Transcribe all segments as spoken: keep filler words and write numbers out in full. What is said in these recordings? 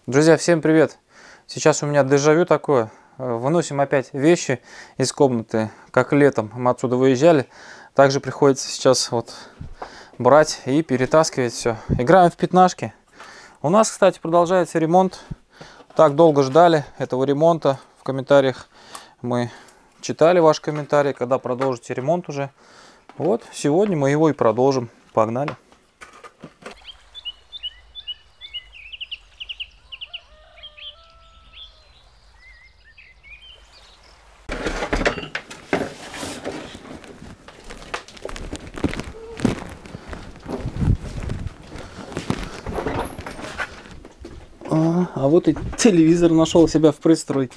Друзья, всем привет! Сейчас у меня дежавю такое. Выносим опять вещи из комнаты, как летом мы отсюда выезжали. Также приходится сейчас вот брать и перетаскивать все. Играем в пятнашки. У нас, кстати, продолжается ремонт. Так долго ждали этого ремонта. В комментариях мы читали ваши комментарии, когда продолжите ремонт уже. Вот, сегодня мы его и продолжим. Погнали! А, а вот и телевизор нашел себя в пристройке.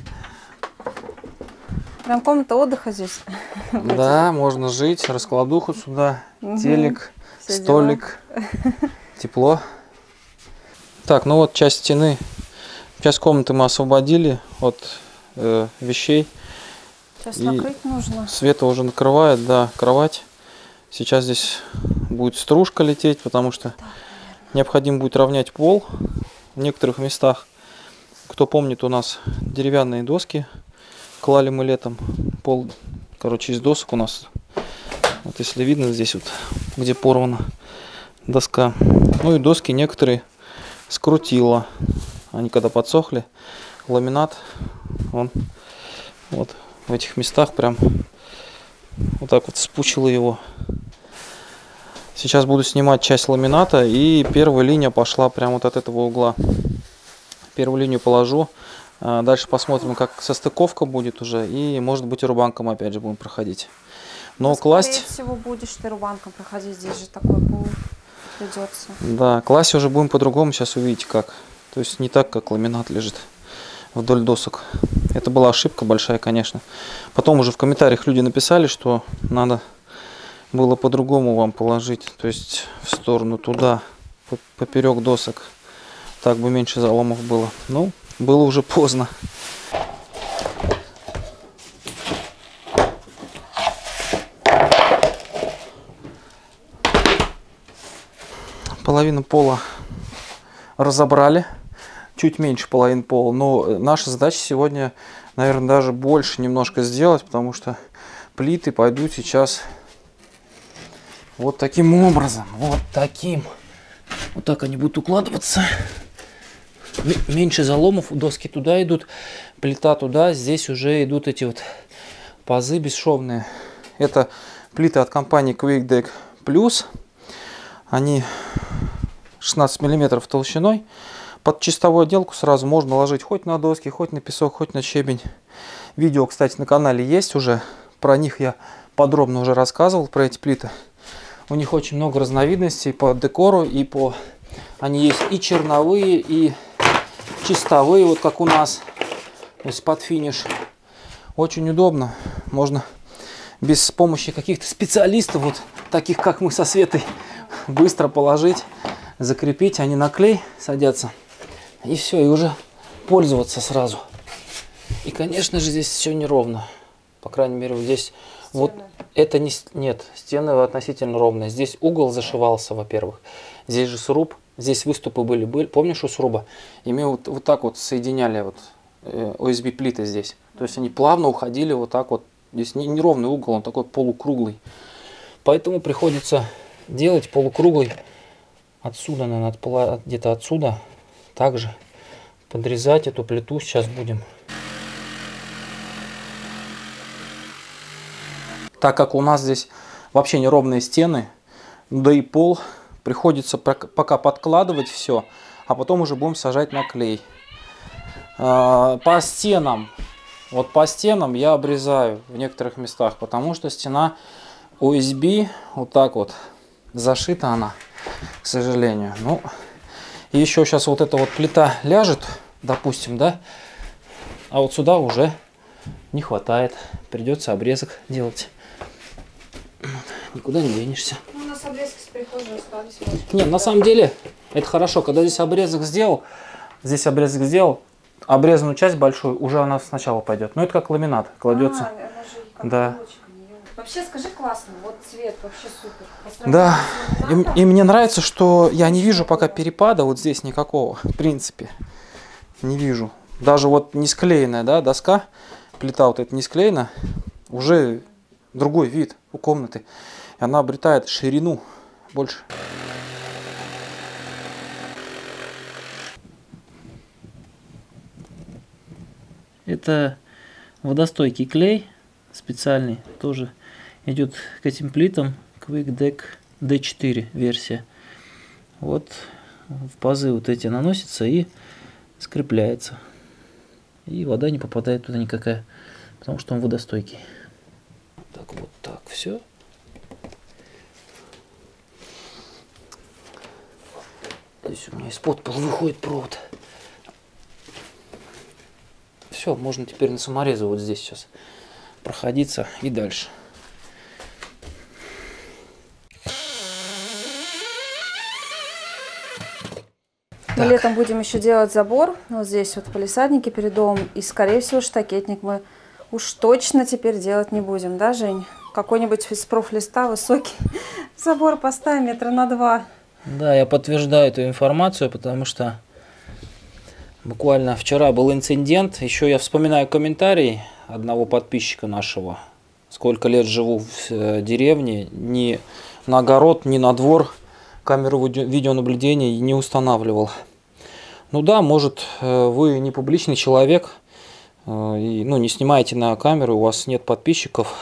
Прям комната отдыха здесь. Да, можно жить, раскладуху сюда, угу. Телек, все столик, дела. Тепло. Так, ну вот часть стены, часть комнаты мы освободили от э, вещей. Сейчас накрыть нужно. Света уже накрывает, да, кровать. Сейчас здесь будет стружка лететь, потому что да, необходимо будет равнять пол. В некоторых местах, кто помнит, у нас деревянные доски клали мы летом. Пол, короче, из досок у нас. Вот если видно здесь вот, где порвана доска. Ну и доски некоторые скрутило. Они когда подсохли, ламинат, он вот в этих местах прям вот так вот спучило его. Сейчас буду снимать часть ламината, и первая линия пошла прямо вот от этого угла. Первую линию положу. Дальше посмотрим, как состыковка будет уже. И, может быть, и рубанком опять же будем проходить. Но ну, класть... Скорее всего, будешь ты рубанком проходить. Здесь же такой пол придется. Да, класть уже будем по-другому. Сейчас увидите как. То есть не так, как ламинат лежит вдоль досок. Это была ошибка большая, конечно. Потом уже в комментариях люди написали, что надо... было по-другому вам положить, то есть в сторону туда, поперек досок. Так бы меньше заломов было. Ну, было уже поздно. Половину пола разобрали. Чуть меньше половины пола. Но наша задача сегодня, наверное, даже больше немножко сделать, потому что плиты пойдут сейчас... Вот таким образом, вот таким. Вот так они будут укладываться. Меньше заломов, доски туда идут, плита туда. Здесь уже идут эти вот пазы бесшовные. Это плиты от компании QuickDeck Plus. Они шестнадцать миллиметров толщиной. Под чистовую отделку сразу можно ложить хоть на доски, хоть на песок, хоть на щебень. Видео, кстати, на канале есть уже. Про них я подробно уже рассказывал, про эти плиты. У них очень много разновидностей по декору, и по... Они есть и черновые, и чистовые, вот как у нас. То есть под финиш. Очень удобно. Можно без помощи каких-то специалистов, вот таких как мы со Светой, быстро положить, закрепить. Они на клей садятся. И все, и уже пользоваться сразу. И, конечно же, здесь все неровно. По крайней мере, вот здесь... Вот это не... Нет, стены относительно ровные. Здесь угол зашивался, во-первых. Здесь же сруб. Здесь выступы были. были. Помнишь у сруба? И мы вот, вот так вот соединяли вот, э, о эс би плиты здесь. То есть они плавно уходили вот так вот. Здесь не, неровный угол, он такой полукруглый. Поэтому приходится делать полукруглый. Отсюда, наверное, где-то отсюда. Также подрезать эту плиту сейчас будем. Так как у нас здесь вообще неровные стены, да и пол, приходится пока подкладывать все, а потом уже будем сажать на клей. По стенам, вот по стенам я обрезаю в некоторых местах, потому что стена о эс би вот так вот зашита она, к сожалению. Ну, и еще сейчас вот эта вот плита ляжет, допустим, да, а вот сюда уже не хватает, придется обрезок делать. Никуда не денешься. Ну, у нас обрезки с прихожей остались. Нет, на самом деле это хорошо. Когда здесь обрезок сделал, здесь обрезок сделал, обрезанную часть большую уже она сначала пойдет. Но это как ламинат кладется. А, она же как да. Вообще, скажи, классно. Вот цвет вообще супер. Да. И, и мне нравится, что я не вижу пока перепада вот здесь никакого, в принципе. не вижу. Даже вот не склеенная, да, доска, плита вот эта не склеена, уже другой вид у комнаты. И она обретает ширину больше. Это водостойкий клей специальный, тоже идет к этим плитам, QuickDeck ди четыре версия. Вот в пазы вот эти наносится и скрепляется. И вода не попадает туда никакая, потому что он водостойкий. Так, вот так все. Здесь у меня из-под пола выходит провод. Все, можно теперь на саморезу вот здесь сейчас проходиться и дальше. Мы Так. летом будем еще делать забор. Вот здесь вот палисадники перед домом. И, скорее всего, штакетник мы уж точно теперь делать не будем. Да, Жень? Какой-нибудь из профлиста высокий забор поставим метра на два. Да, я подтверждаю эту информацию, потому что буквально вчера был инцидент. Еще я вспоминаю комментарий одного подписчика нашего. Сколько лет живу в деревне, ни на огород, ни на двор камеру видеонаблюдения не устанавливал. Ну да, может, вы не публичный человек, и, ну, не снимаете на камеру, у вас нет подписчиков.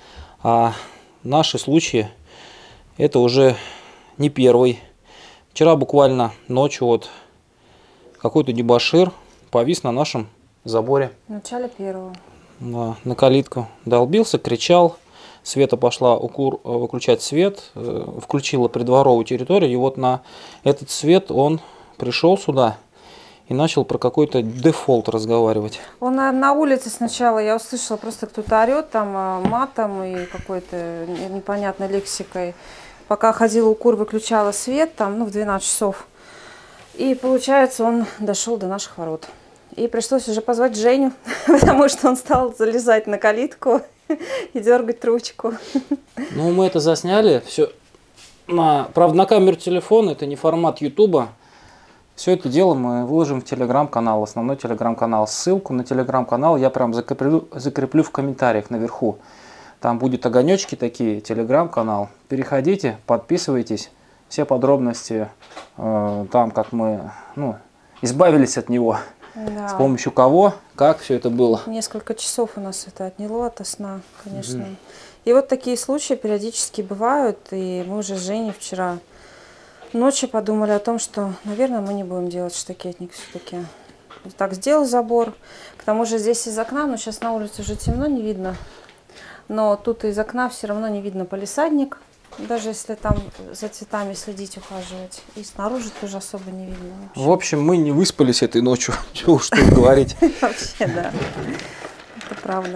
А наши случаи это уже не первый. Вчера буквально ночью вот какой-то дебошир повис на нашем заборе. В начале первого. Да, на калитку долбился, кричал. Света пошла укур, выключать свет, включила придворовую территорию, и вот на этот свет он пришел сюда и начал про какой-то дефолт разговаривать. Он на, на улице сначала, я услышала, просто кто-то орет там матом и какой-то непонятной лексикой. Пока ходила у кур, выключала свет там, ну, в двенадцать часов. И получается, он дошел до наших ворот. И пришлось уже позвать Женю, потому что он стал залезать на калитку и дергать ручку. Ну, мы это засняли. Все. На, правда, на камеру телефона, это не формат Ютуба. Все это дело мы выложим в телеграм-канал, основной телеграм-канал. Ссылку на телеграм-канал я прям закреплю, закреплю в комментариях наверху. Там будет огонечки такие, телеграм-канал. Переходите, подписывайтесь. Все подробности э, там, как мы, ну, избавились от него. Да. С помощью кого, как все это было. Несколько часов у нас это отняло от сна, конечно. Mm-hmm. И вот такие случаи периодически бывают. И мы уже с Женей вчера ночью подумали о том, что, наверное, мы не будем делать штакетник все-таки. Так, сделал забор. К тому же здесь из окна, но сейчас на улице уже темно, не видно. Но тут из окна все равно не видно палисадник. Даже если там за цветами следить, ухаживать. И снаружи тоже особо не видно. В общем, мы не выспались этой ночью. Чего уж тут говорить. Вообще, да. Это правда.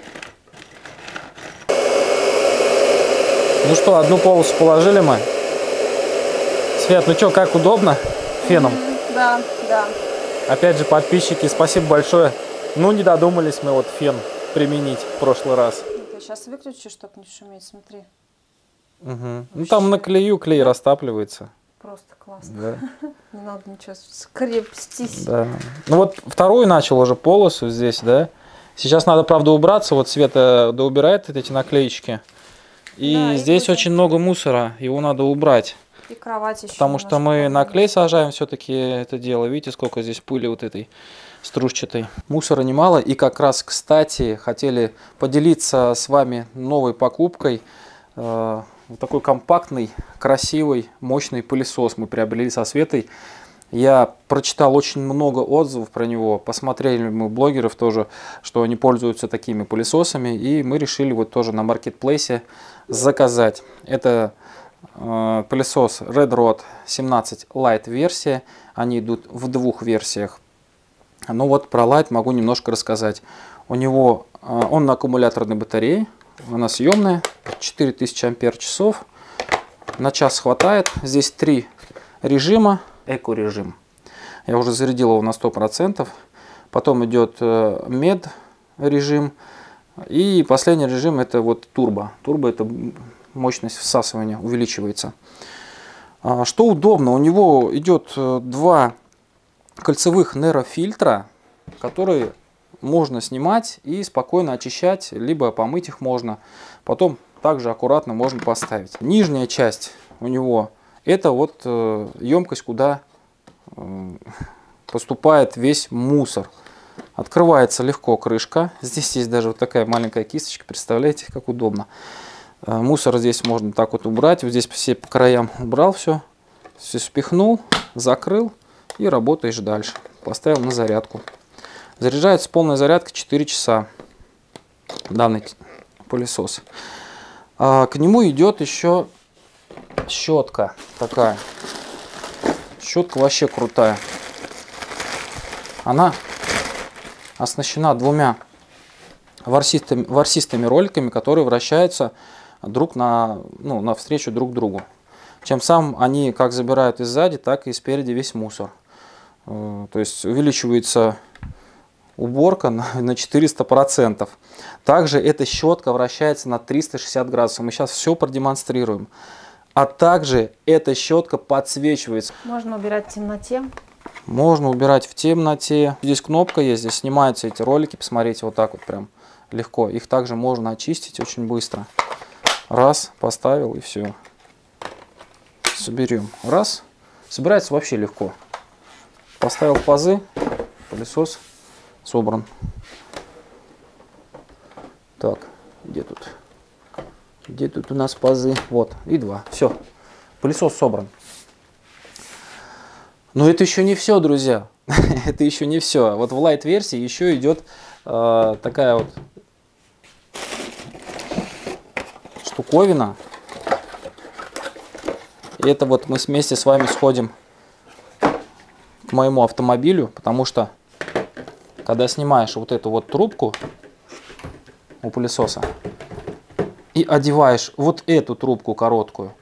Ну что, одну полосу положили мы. Свет, ну что, как удобно? Феном. Да, да. Опять же, подписчики, спасибо большое. Ну, не додумались мы вот фен применить в прошлый раз. Я сейчас выключу, чтобы не шуметь, смотри. Угу. Ну там на клею клей растапливается. Просто классно. Да. Не надо ничего скрепстись. Да. Ну вот вторую начал уже полосу здесь, да. Сейчас надо, правда, убраться. Вот Света доубирает эти наклеечки. И да, здесь и очень много мусора. Его надо убрать. И кровать еще. Потому что мы на клей сажаем все-таки это дело. Видите, сколько здесь пыли вот этой стружчатой. Мусора немало. И как раз, кстати, хотели поделиться с вами новой покупкой. Вот такой компактный, красивый, мощный пылесос мы приобрели со Светой. Я прочитал очень много отзывов про него, посмотрели мы блогеров тоже, что они пользуются такими пылесосами, и мы решили вот тоже на маркетплейсе заказать. Это э, пылесос Redrod семнадцать Lite версия, они идут в двух версиях. Ну вот про Lite могу немножко рассказать. У него, э, он на аккумуляторной батарее. Она съемная, четыре тысячи ампер-часов, на час хватает. Здесь три режима, эко-режим. Я уже зарядил его на сто процентов. Потом идет мед режим. И последний режим это вот турбо. Турбо это мощность всасывания увеличивается. Что удобно, у него идет два кольцевых нейрофильтра, которые можно снимать и спокойно очищать, либо помыть их можно. Потом также аккуратно можно поставить. Нижняя часть у него это вот э, емкость, куда э, поступает весь мусор. Открывается легко крышка. Здесь есть даже вот такая маленькая кисточка. Представляете, как удобно. Э, мусор здесь можно так вот убрать. Вот здесь все по краям убрал все. Все спихнул, закрыл и работаешь дальше. Поставил на зарядку. Заряжается полная зарядка четыре часа. Данный пылесос. А к нему идет еще щетка такая. Щетка вообще крутая. Она оснащена двумя ворсистыми, ворсистыми роликами, которые вращаются друг на, ну, навстречу друг другу. Тем самым они как забирают и сзади, так и спереди весь мусор. То есть увеличивается уборка на четыреста процентов. Также эта щетка вращается на триста шестьдесят градусов. Мы сейчас все продемонстрируем. А также эта щетка подсвечивается. Можно убирать в темноте. Можно убирать в темноте. Здесь кнопка есть, здесь снимаются эти ролики. Посмотрите, вот так вот прям легко. Их также можно очистить очень быстро. Раз, поставил и все. Соберем. Раз. Собирается вообще легко. Поставил пазы, пылесос собран. Так, где тут? Где тут у нас пазы? Вот, и два. Все, пылесос собран. Но это еще не все, друзья. Это еще не все. Вот в лайт-версии еще идет э, такая вот штуковина. И это вот мы вместе с вами сходим к моему автомобилю, потому что когда снимаешь вот эту вот трубку у пылесоса и одеваешь вот эту трубку короткую,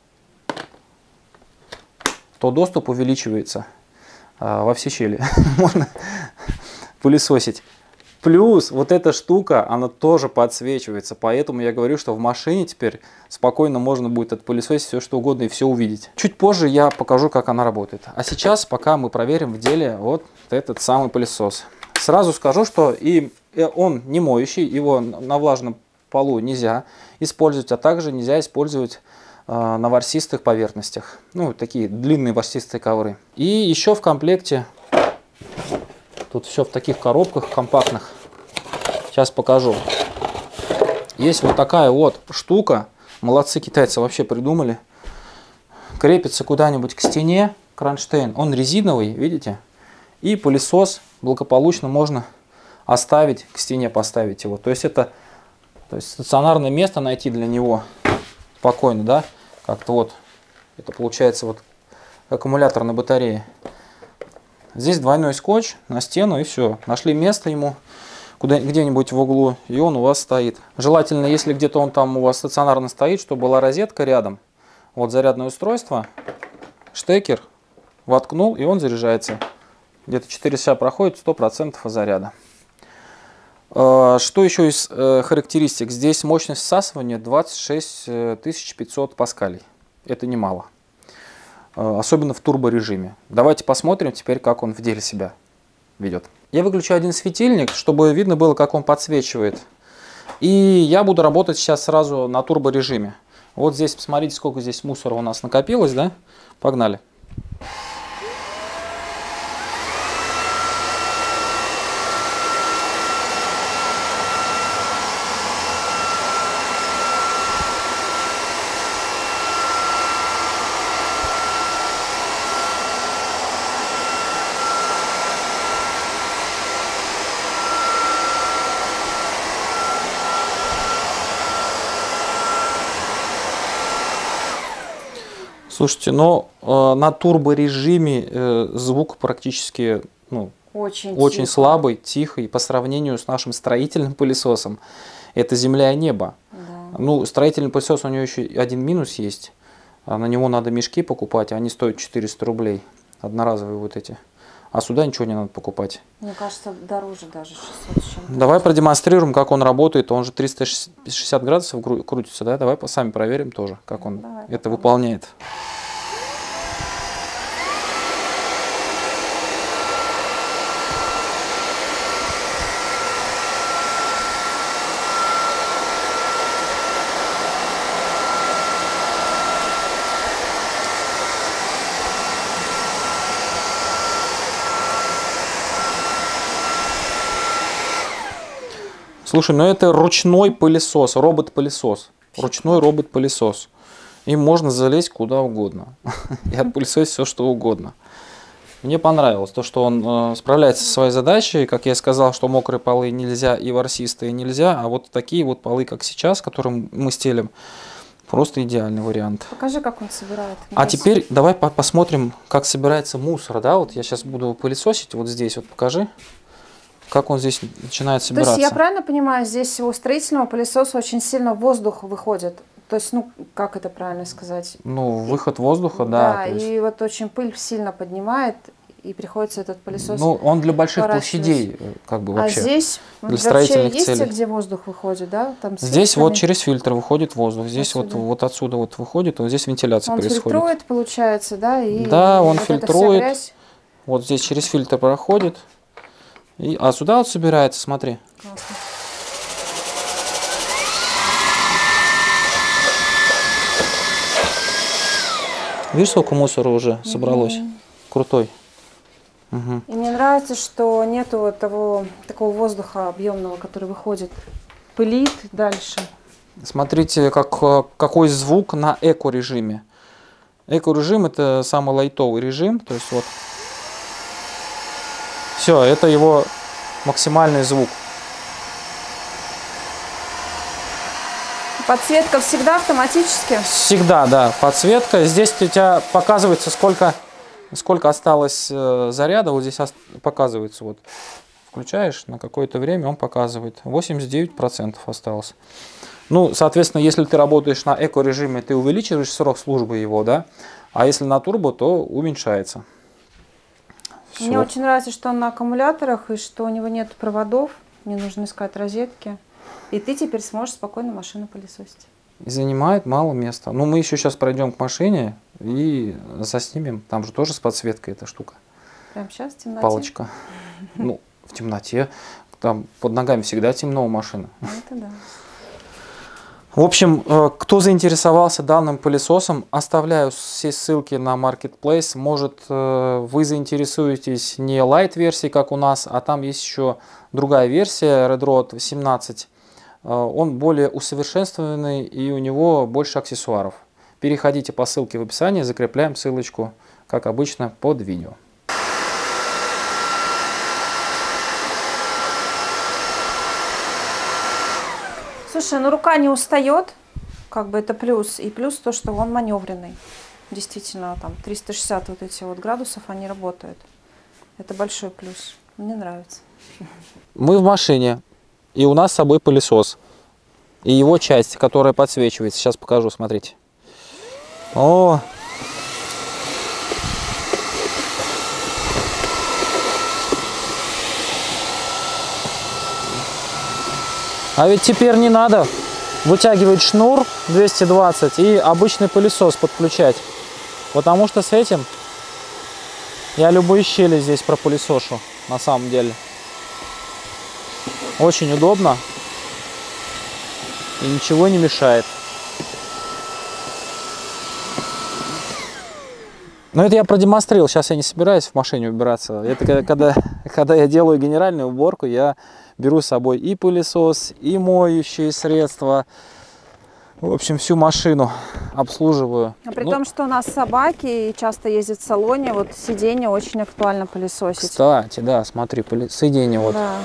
то доступ увеличивается а, во все щели. Можно пылесосить. Плюс вот эта штука, она тоже подсвечивается. Поэтому я говорю, что в машине теперь спокойно можно будет отпылесосить все что угодно и все увидеть. Чуть позже я покажу, как она работает. А сейчас пока мы проверим в деле вот этот самый пылесос. Сразу скажу, что и он не моющий, его на влажном полу нельзя использовать, а также нельзя использовать э, на ворсистых поверхностях. Ну, такие длинные ворсистые ковры. И еще в комплекте, тут все в таких коробках компактных, сейчас покажу. Есть вот такая вот штука, молодцы китайцы вообще придумали. Крепится куда-нибудь к стене, кронштейн, он резиновый, видите? И пылесос благополучно можно оставить, к стене поставить его. То есть это то есть стационарное место найти для него спокойно, да? Как-то вот, это получается вот аккумулятор на батарее. Здесь двойной скотч на стену и все. Нашли место ему где-нибудь в углу, и он у вас стоит. Желательно, если где-то он там у вас стационарно стоит, чтобы была розетка рядом. Вот зарядное устройство, штекер, воткнул, и он заряжается. Где-то четыре часа проходит, сто процентов заряда. Что еще из характеристик? Здесь мощность всасывания двадцать шесть тысяч пятьсот паскалей. Это немало. Особенно в турборежиме. Давайте посмотрим теперь, как он в деле себя ведет. Я выключу один светильник, чтобы видно было, как он подсвечивает. И я буду работать сейчас сразу на турборежиме. Вот здесь, посмотрите, сколько здесь мусора у нас накопилось, да? Погнали. Слушайте, но э, на турборежиме э, звук практически ну, очень, очень слабый, тихий по сравнению с нашим строительным пылесосом. Это земля и небо. Да. Ну, строительный пылесос, у него еще один минус есть. А на него надо мешки покупать, а они стоят четыреста рублей. Одноразовые вот эти. А сюда ничего не надо покупать. Мне кажется, дороже даже шестьсот с чем-то. Давай продемонстрируем, как он работает. Он же триста шестьдесят градусов крутится, да? Давай сами проверим тоже, как он Давай, это попробуем. выполняет. Слушай, ну это ручной пылесос, робот-пылесос. Ручной робот-пылесос. Им можно залезть куда угодно. И отпылесосить все, что угодно. Мне понравилось то, что он э, справляется со своей задачей. Как я сказал, что мокрые полы нельзя и ворсистые нельзя. А вот такие вот полы, как сейчас, которые мы стелим, просто идеальный вариант. Покажи, как он собирает. А теперь давай по посмотрим, как собирается мусор. Да? Вот я сейчас буду пылесосить. Вот здесь вот покажи, как он здесь начинает собираться. То есть я правильно понимаю, здесь у строительного пылесоса очень сильно воздух выходит? То есть, ну, как это правильно сказать? Ну, выход воздуха, да. Да, есть... и вот очень пыль сильно поднимает, и приходится этот пылесос. Ну, он для больших площадей, как бы вообще. А здесь для строительных есть, целей. где воздух выходит, да? Там здесь вот через фильтр выходит воздух, здесь отсюда. вот, вот отсюда вот выходит, вот здесь вентиляция он происходит. Он фильтрует, получается, да? И да, он вот фильтрует. Вот здесь через фильтр проходит. И, а сюда вот собирается, смотри. Классно. Видишь, сколько мусора уже собралось? Mm-hmm. Крутой. Угу. И мне нравится, что нету вот того такого воздуха объемного, который выходит, пылит дальше. Смотрите, как, какой звук на эко-режиме. Эко-режим — это самый лайтовый режим. То есть вот. Все, это его максимальный звук. Подсветка всегда автоматически? Всегда, да, подсветка. Здесь у тебя показывается, сколько, сколько осталось э, заряда. Вот здесь показывается. Вот. Включаешь на какое-то время, он показывает. восемьдесят девять процентов осталось. Ну, соответственно, если ты работаешь на эко-режиме, ты увеличиваешь срок службы его, да. А если на турбо, то уменьшается. Все. Мне очень нравится, что он на аккумуляторах и что у него нет проводов. Не нужно искать розетки. И ты теперь сможешь спокойно машину пылесосить. И занимает мало места. Ну, мы еще сейчас пройдем к машине и заснимем. Там же тоже с подсветкой эта штука. Прямо сейчас в темноте? Палочка. Ну, в темноте. Там под ногами всегда темно у машины. Это да. В общем, кто заинтересовался данным пылесосом, оставляю все ссылки на Marketplace. Может, вы заинтересуетесь не лайт-версией, как у нас, а там есть еще другая версия, Redroad семнадцать. Он более усовершенствованный и у него больше аксессуаров. Переходите по ссылке в описании, закрепляем ссылочку, как обычно, под видео. Слушай, ну рука не устает, как бы это плюс. И плюс то, что он маневренный. Действительно, там триста шестьдесят вот эти вот градусов, они работают. Это большой плюс. Мне нравится. Мы в машине, и у нас с собой пылесос. И его часть, которая подсвечивается. Сейчас покажу, смотрите. О! А ведь теперь не надо вытягивать шнур двести двадцать и обычный пылесос подключать. Потому что с этим я любые щели здесь пропылесошу, на самом деле. Очень удобно и ничего не мешает. Но это я продемонстрировал. Сейчас я не собираюсь в машине убираться. Это когда, когда я делаю генеральную уборку, я беру с собой и пылесос, и моющие средства. В общем, всю машину обслуживаю. А при ну, том, что у нас собаки и часто ездят в салоне, вот сиденье очень актуально пылесосить. Кстати, да, смотри, сиденье вот. Да.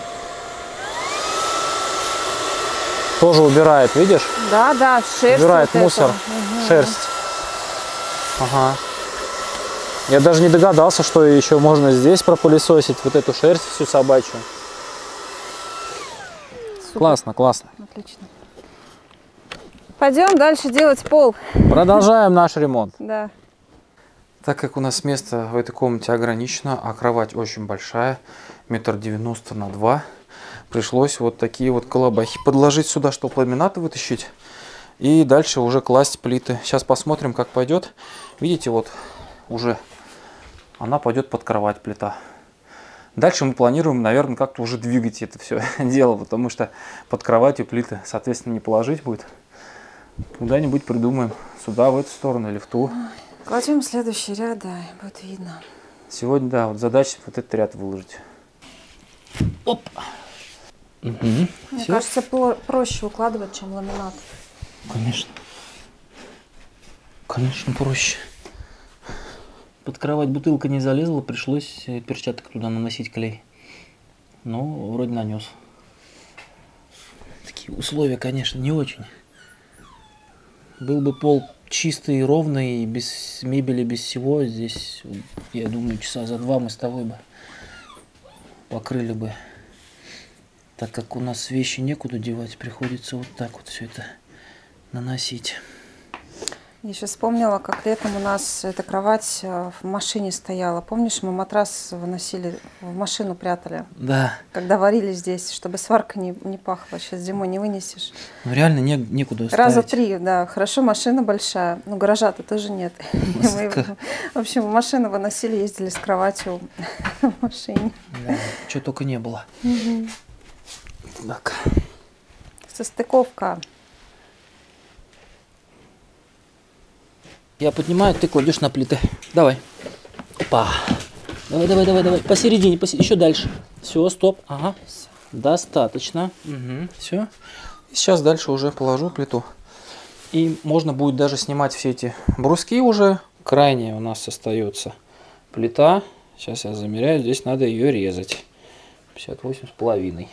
Тоже убирает, видишь? Да, да, шерсть. Убирает вот мусор, угу. шерсть. Ага. Я даже не догадался, что еще можно здесь пропылесосить вот эту шерсть всю собачью. Супер. Классно, классно. Отлично. Пойдем дальше делать пол. Продолжаем наш ремонт. Да. Так как у нас место в этой комнате ограничено, а кровать очень большая, метр девяносто на два, пришлось вот такие вот колобахи подложить сюда, чтобы ламинаты вытащить. И дальше уже класть плиты. Сейчас посмотрим, как пойдет. Видите, вот уже она пойдет под кровать, плита. Дальше мы планируем, наверное, как-то уже двигать это все дело, потому что под кроватью плиты, соответственно, не положить будет. Куда-нибудь придумаем. Сюда, в эту сторону или в ту. Кладем следующий ряд, да, и будет видно. Сегодня, да, вот задача вот этот ряд выложить. Оп! Угу. Мне Всё? кажется, про- проще укладывать, чем ламинат. Конечно. Конечно, проще. Под кровать бутылка не залезла, пришлось перчаток туда наносить клей. Ну, вроде нанес. Такие условия, конечно, не очень. Был бы пол чистый, ровный, без мебели, без всего, здесь, я думаю, часа за два мы с тобой бы покрыли бы. Так как у нас вещи некуда девать, приходится вот так вот все это наносить. Я сейчас вспомнила, как летом у нас эта кровать э, в машине стояла. Помнишь, мы матрас выносили, в машину прятали, Да, когда варили здесь, чтобы сварка не, не пахла. Сейчас зимой не вынесешь. ну реально не, некуда ставить. Раза три, да. Хорошо, машина большая. Ну, гаража-то тоже нет. И мы, в общем, машину выносили, ездили с кроватью в машине. Да, чего только не было. Так. Состыковка. Я поднимаю, ты кладешь на плиты. Давай. Опа. Давай, давай, давай, давай. Посередине, посе- еще дальше. Все, стоп. Ага. Достаточно. Угу. Все. И сейчас дальше уже положу плиту. И можно будет даже снимать все эти бруски уже. Крайняя у нас остается плита. Сейчас я замеряю. Здесь надо ее резать. пятьдесят восемь с половиной.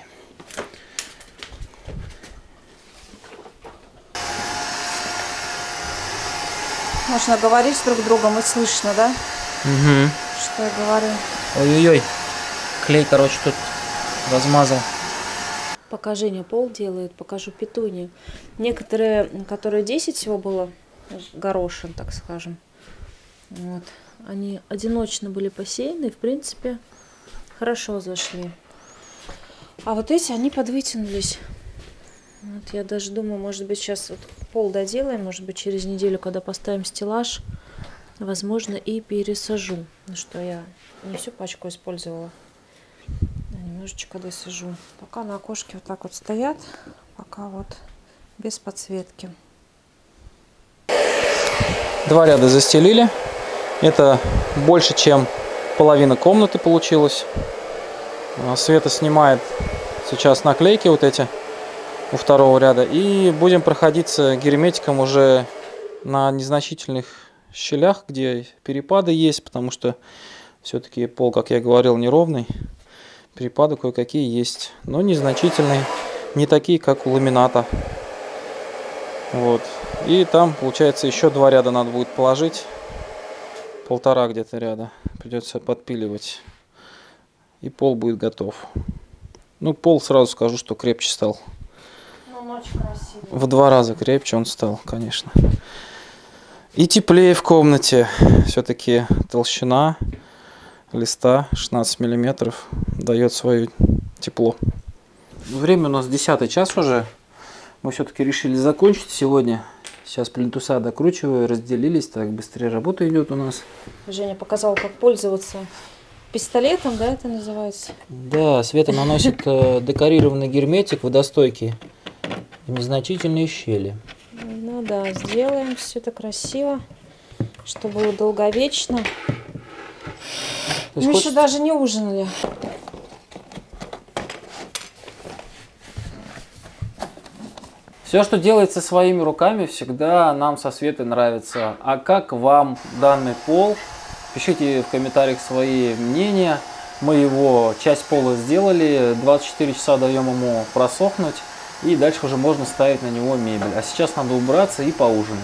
Можно говорить друг с другом и слышно, да? Угу. Что я говорю. Ой-ой-ой. Клей, короче, тут размазал. Пока Женя пол делает, покажу петунию. Некоторые, которые десять всего было, горошин, так скажем, вот, они одиночно были посеяны, в принципе, хорошо зашли. А вот эти, они подвытянулись. Вот я даже думаю, может быть, сейчас вот пол доделаем, может быть, через неделю, когда поставим стеллаж, возможно, и пересажу. Ну что, я не всю пачку использовала. Немножечко досажу. Пока на окошке вот так вот стоят, пока вот без подсветки. Два ряда застелили. Это больше, чем половина комнаты получилось. Света снимает сейчас наклейки вот эти у второго ряда. И будем проходиться герметиком уже на незначительных щелях, где перепады есть, потому что все-таки пол, как я говорил, неровный. Перепады кое-какие есть, но незначительные, не такие, как у ламината. Вот. И там, получается, еще два ряда надо будет положить. Полтора где-то ряда. Придется подпиливать. И пол будет готов. Ну, пол, сразу скажу, что крепче стал. Ну, ночь красивая. В два раза крепче он стал, конечно. И теплее в комнате. Все-таки толщина листа шестнадцать миллиметров дает свое тепло. Время у нас десятый час уже. Мы все-таки решили закончить сегодня. Сейчас плинтуса докручиваю, разделились, так быстрее работа идет у нас. Женя показал, как пользоваться пистолетом, да, это называется? Да, Света наносит э, декорированный герметик водостойкий в незначительные щели. Ну да, сделаем все это красиво, чтобы было долговечно. То есть Мы хоть- еще даже не ужинали. Все, что делается своими руками, всегда нам со Светой нравится. А как вам данный пол? Пишите в комментариях свои мнения. Мы его, часть пола сделали, двадцать четыре часа даем ему просохнуть. И дальше уже можно ставить на него мебель. А сейчас надо убраться и поужинать.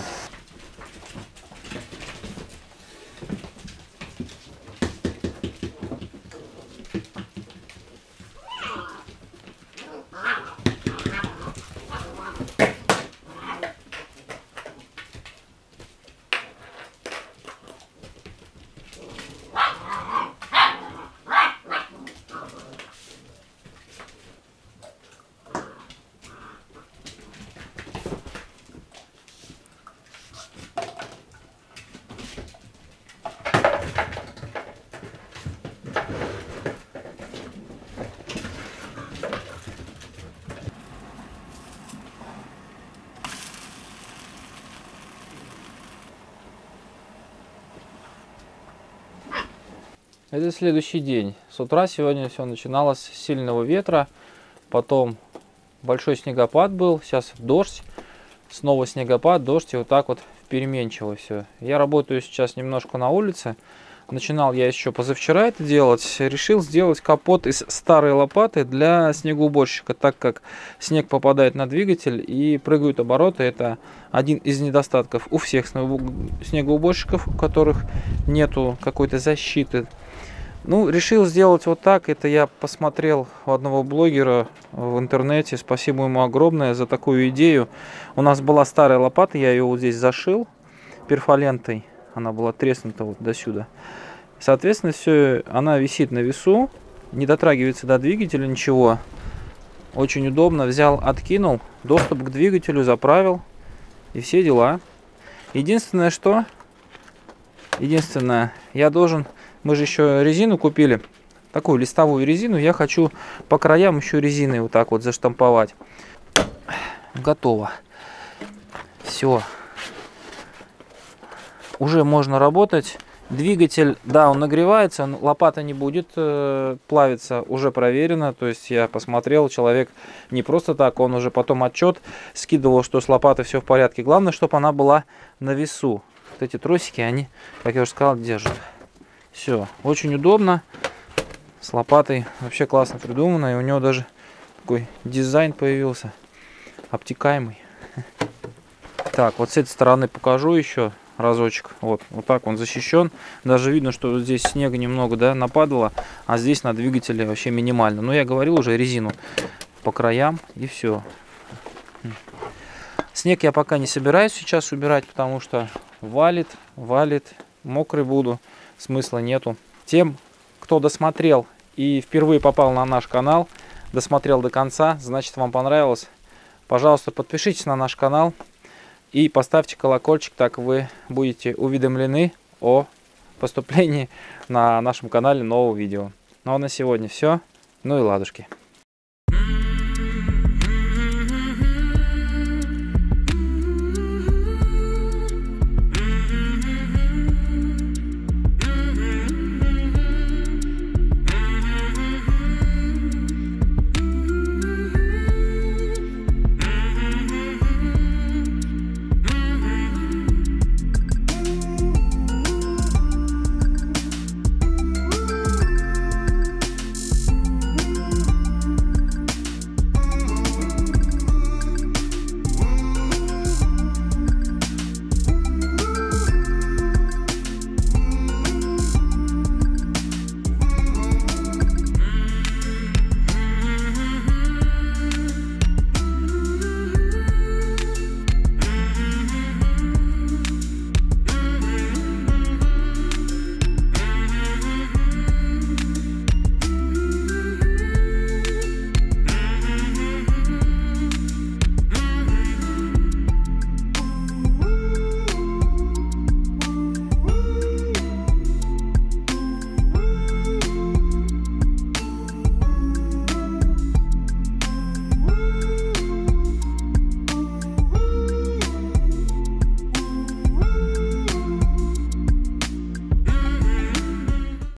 Это следующий день. С утра сегодня все начиналось с сильного ветра. потом большой снегопад был, сейчас дождь, снова снегопад, дождь, и вот так вот переменчиво все. Я работаю сейчас немножко на улице. Начинал я еще позавчера это делать. Решил сделать капот из старой лопаты для снегоуборщика, так как снег попадает на двигатель и прыгают обороты. Это один из недостатков у всех снегоуборщиков, у которых нету какой-то защиты. Ну, решил сделать вот так. Это я посмотрел у одного блогера в интернете. Спасибо ему огромное за такую идею. У нас была старая лопата, я ее вот здесь зашил перфолентой. Она была треснута вот до сюда. Соответственно, все, она висит на весу, не дотрагивается до двигателя, ничего. Очень удобно. Взял, откинул, доступ к двигателю заправил и все дела. Единственное, что... Единственное, я должен... Мы же еще резину купили, такую листовую резину. Я хочу по краям еще резиной вот так вот заштамповать. Готово. Все. Уже можно работать. Двигатель, да, он нагревается, лопата не будет э, плавиться, уже проверено. То есть я посмотрел, человек не просто так, он уже потом отчет скидывал, что с лопатой все в порядке. Главное, чтобы она была на весу. Вот эти тросики, они, как я уже сказал, держат. Все, очень удобно. С лопатой вообще классно придумано. И у него даже такой дизайн появился, обтекаемый. Так, вот с этой стороны покажу еще разочек. Вот, вот так он защищен. Даже видно, что здесь снега немного, да, нападало, а здесь на двигателе вообще минимально. Но я говорил уже, резину по краям и все. Снег я пока не собираюсь сейчас убирать, потому что валит, валит, мокрый буду, смысла нету. Тем, кто досмотрел и впервые попал на наш канал, досмотрел до конца, значит, вам понравилось. Пожалуйста, подпишитесь на наш канал и поставьте колокольчик, так вы будете уведомлены о поступлении на нашем канале нового видео. Ну а на сегодня все. Ну и ладушки.